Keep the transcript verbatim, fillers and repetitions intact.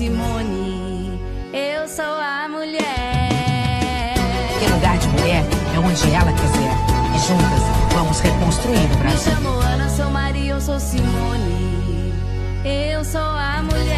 Simone, eu sou a mulher. Que lugar de mulher é onde ela quiser. E juntas vamos reconstruir o Brasil. Me chamo Ana, sou Maria, eu sou Simone, eu sou a mulher.